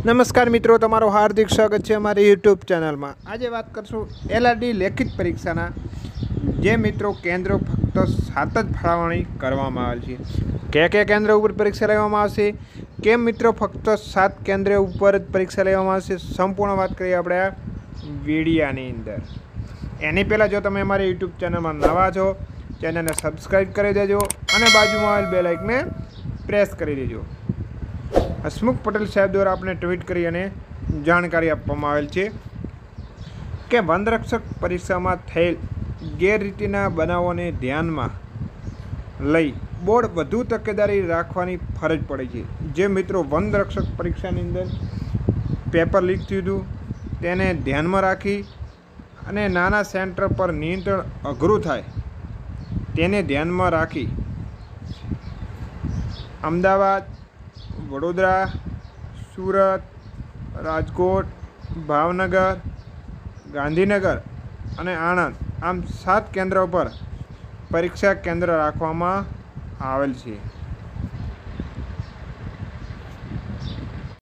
નમસ્કાર મિત્રો, તમારું હાર્દિક સ્વાગત છે અમારી યુટ્યુબ ચેનલમાં। આજે વાત કરશું LRD લેખિત પરીક્ષાના જે મિત્રો કેન્દ્રો ફક્ત 7 જ ફાળવણી કરવામાં આવેલ છે। કયા કેન્દ્ર ઉપર પરીક્ષા લેવામાં આવશે, કેમ મિત્રો ફક્ત 7 કેન્દ્ર ઉપર જ પરીક્ષા લેવામાં આવશે, સંપૂર્ણ વાત કરીએ આપણે આ વિડીયાની અંદર। એની પહેલાં જો તમે અમારી યુટ્યુબ ચેનલમાં નવા છો, ચેનલને સબસ્ક્રાઈબ કરી દેજો અને બાજુમાં આવેલ બેલ આઇકનને પ્રેસ કરી દેજો। હસમુખ પટેલ સાહેબ દ્વારા આપણે ટ્વીટ કરી અને જાણકારી આપવામાં આવેલ છે કે વનરક્ષક પરીક્ષામાં થયેલ ગેરરીતિના બનાવોને ધ્યાનમાં લઈ બોર્ડ વધુ તકેદારી રાખવાની ફરજ પડે છે। જે મિત્રો વનરક્ષક પરીક્ષાની અંદર પેપર લીક થયું હતું તેને ધ્યાનમાં રાખી અને નાના સેન્ટર પર નિયંત્રણ અઘરું થાય તેને ધ્યાનમાં રાખી અમદાવાદ, વડોદરા, સુરત, રાજકોટ, ભાવનગર, ગાંધીનગર અને આણંદ આમ 7 કેન્દ્રો પર પરીક્ષા કેન્દ્ર રાખવામાં આવેલ છે।